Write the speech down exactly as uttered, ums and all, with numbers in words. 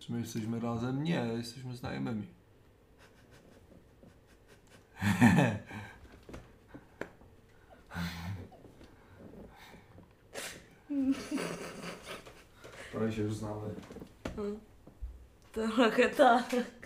Czy my jesteśmy razem? Nie, jesteśmy znajomymi. Prawie się już znamy. Trochę tak.